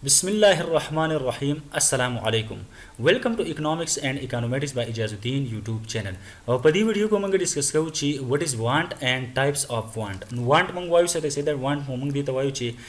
Bismillahirrahmanirrahim. Assalamu alaikum. Welcome to Economics and Econometrics by Ijaz Uddin YouTube channel. په دې ویډیو کې موږ ډیسکس کوو چې what is want and types of want. Want موږ وایو چې دا want موږ دې ته وایو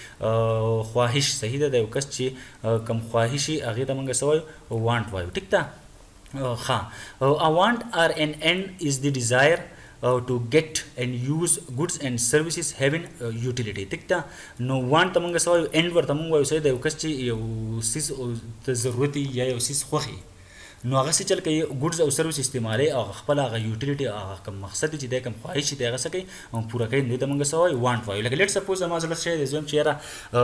چې خواهش صحیح ده د یو کس چې کم خواهشي هغه ته موږ سوایو want وایو ټیک ده ها a want or an end is the desire to get and use goods and services having utility ټیک ده نو want ته موږ سوایو end ورته موږ وایو چې د یو کس چې یو سیس د ضرورت یا یو سیس خوخي نو هغه څه چل کوي ګډز او سرویس استعمالي او خپل هغه یوټیلیټي هغه کوم مقصد چې د کوم خواهش دی هغه څه کوي او پوره کوي نو د موږ سوای وانټ وایو لکه لیټ سپوز ما زله شي د زوم چیرې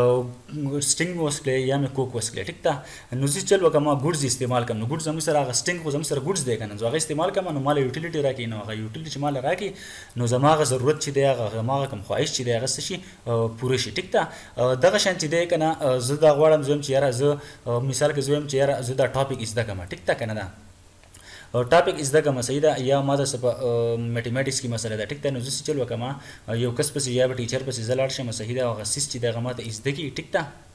سټینګ وسکلې یا مې کوک وسکلې ټیک ده نو چې چل وکما ګډز استعمال کوم نو ګډز هم سره هغه سټینګ خو زم سره ګډز دی کنه هغه استعمال کوم نو مال یوټیلیټي راکې نو هغه یوټیلیټي چې مال راکې نو زماغه ضرورت چې دی هغه ماغه کوم خواهش چې دی هغه څه شي پوره شي ټیک ده دغه شان چې دی کنه زه دا غواړم زوم چیرې زه مثال کې زوم چیرې زه دا ټاپک از دا کوم ټیک ده کنه دا ټاپک از دغه مسایده یا ما د میتھمیټکس کی مسله ده ټیک ده نو زه چل وکما یو کس پس یا ټیچر پس زلاړ شم مسایده او غسیس چې دغه ماته از دکی ټیک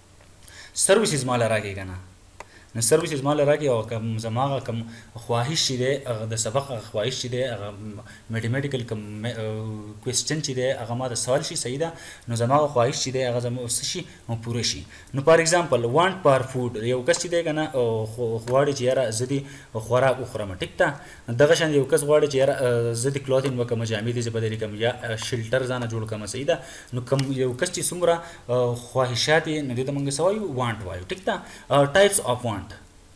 ده سرویسز مال راکې کنه نو سرویسز مال راکې او کوم زماغه کوم خواهش چې ده د سبق خواهش چې ده هغه میتھمیټیکل کوم کوېسچن چې ده هغه ما د سوال شي صحیح ده نو زماغه خواهش چې ده هغه زمو شي او پوره شي نو فار ایگزامپل وانټ فار فود یو کس چې ده کنه غواړي چې یاره زدي خوراک وخورم ټیک ده دغه شان یو کس غواړي چې یاره زدي کلوثین وکم جامې دي بدلې کم یا شیلټر ځانه جوړ کم صحیح ده نو کوم یو کس چې څومره خواهشات نه دي د منګ سوایو وانټ وایو ټیک ده ټایپس اف وانټ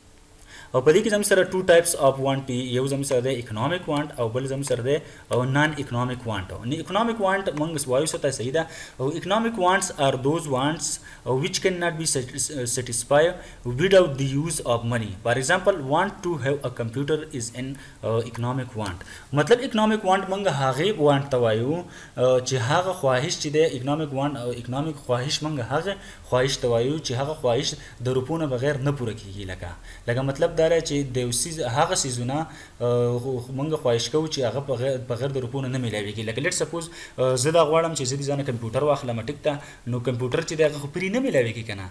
او په دې کې زم سره ټو ټایپس اف وانټ یو زم سره د اکونومیک وانټ او بل زم سره د نان اکونومیک وانټ نو اکونومیک وانټ موږ وایو څه ته صحیح ده او اکونومیک وانټس ار دوز وانټس which cannot be satisfied without the use of money for example want to have a computer is an economic want مطلب economic want موږ هغه وانټ ته وایو چې هغه خواهش چې د economic want او economic خواهش موږ هغه خواهش ته وایو چې هغه خواهش د روپونه بغیر نه پوره کیږي لکه مطلب دا چې د سیز هغه سیزونه مونږ خواهش کوو چې هغه بغیر د روپونه نه ملاويږي لکه لیټ سپوز زه دا غواړم چې زه دې ځانه کمپیوټر واخلم ټیک ته نو کمپیوټر چې دغه خو پری نه ملاويږي کنه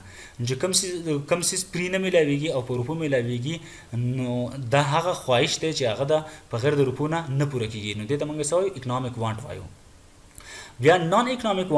چې کم سیز پری نه ملاويږي او په روپو ملاويږي نو دا هغه خواهش دی چې هغه د بغیر د روپونه نه پوره کیږي نو دې ته مونږ سوي اکونومیک وانټ وایو بیا non-economic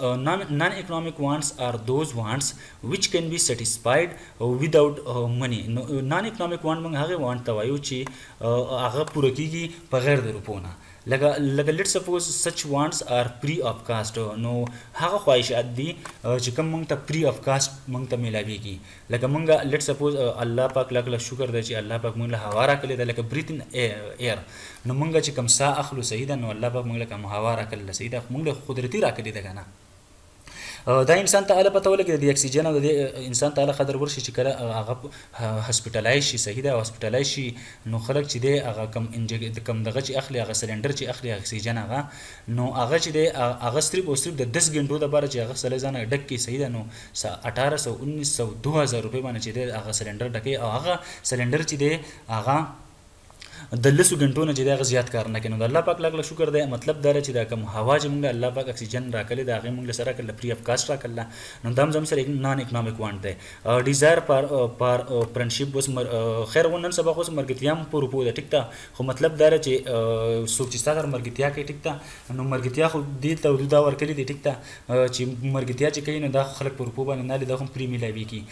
wants are those wants which can be satisfied without money non-economic want موږ هغه وانټ ته وایو چې هغه پوره کیږي بغیر د روپونه لکه لیټ سپوز such wants are free of cost نو هغه خواهشات دي چې کوم موږ ته free of cost موږ ته ملاويږي لکه موږ لیټ سپوز الله پاک لکه شکر دی چې الله پاک موږ له هوا راکړي ده لکه breathe in air نو موږ چې کوم ساه اخلو صحیح ده نو الله پاک موږ له کوم هوا راکړي صحیح ده موږ له قدرتي راکړي ده کنه دا انسان ته اله پته ولګي د اکسیجن او د انسان ته اله قدر ورشي چې کله هغه هسپټالایز شي صحیح ده هسپټالایز شي نو خلک چې دی هغه کم کم دغه چې اخلي هغه سلندر چې اخلي اکسیجن هغه نو هغه چې دی هغه صرف او صرف د 10 غنټو لپاره چې هغه سلزانه ډک کی صحیح ده نو 1800 1900 2000 روپے باندې چې دی هغه سلندر ډکي او هغه سلندر چې دی هغه د لسو غنټو نه چې دا زیات کار نه کوي نو الله پاک لاګ شکر دی مطلب دا چې دا کوم هوا چې موږ الله پاک اکسیجن راکړي دا هغه موږ سره کړل فری اف کاست راکړل نو دام زم سره نان اکونومیک وانټ دی ډیزایر پر فرندشپ وس خیر ونن سبا خو مرګتیام پر پو ده ټیک ته خو مطلب دا چې سوچ چې ستاسو مرګتیا کې ټیک ته نو مرګتیا خو دې ته دا ورکړي دي ټیک ته چې مرګتیا چې کوي نو دا خلک پر پو باندې نه لید خو پری میلاوي کی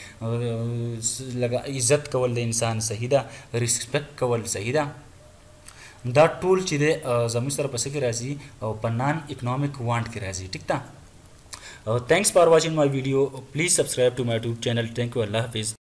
لګه عزت کول د انسان صحیح ده ریسپیکټ کول صحیح ده دا ټول چې د زموږ سره پسې کې راځي او په نان اکونومیک وانټ کې راځي ټیک ده thanks for watching my video please subscribe to my YouTube channel thank you Allah Hafiz